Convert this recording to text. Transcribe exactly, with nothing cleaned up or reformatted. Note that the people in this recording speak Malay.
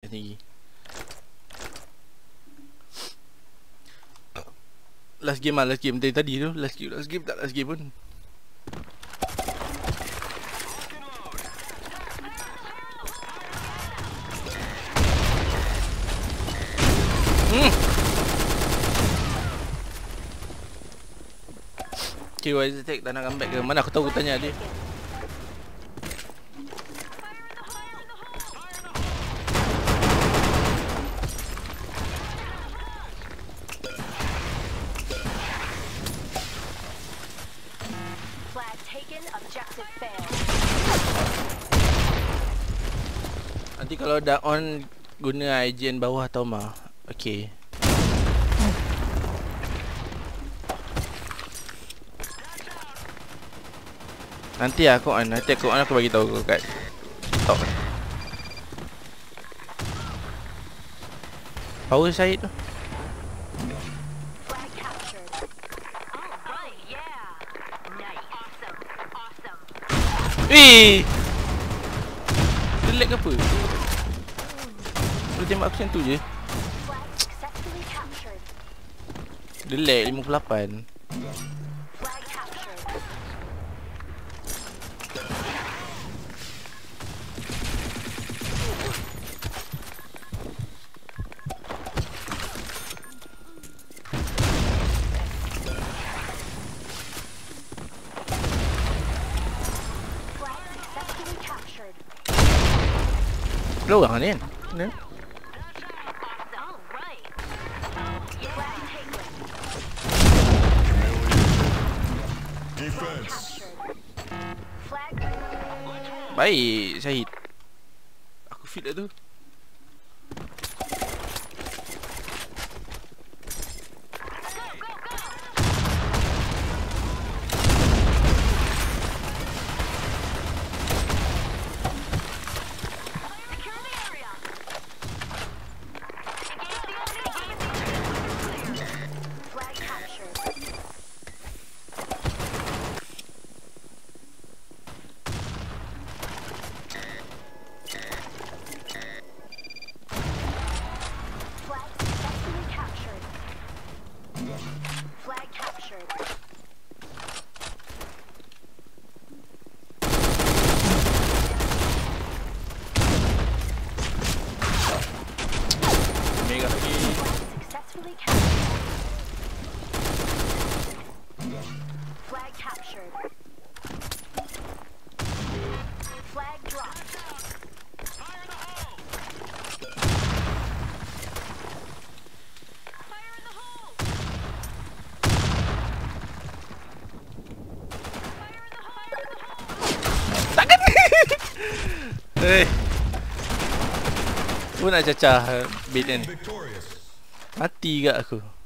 sendiri. Last game lah, last game tadi, tadi tu. Last game, last game tak last game pun. Hmm. Okay, why is it take? Tak nak comeback ke? Mana aku tahu aku tanya dia. Nanti kalau dah on, guna I G N bawah tau mah. Okay. Nanti aku on, nanti aku on, aku bagi tahu kau kat TikTok. Power Syahid tu. Eh, dia lag apa? Dia tembak aku macam tu je. Dia lag lima puluh lapan. Dua orang ni kan? Ni. Baik, Syahid. Aku fit dah tu. Eh, aku nak cacah bait kan. Mati kat aku.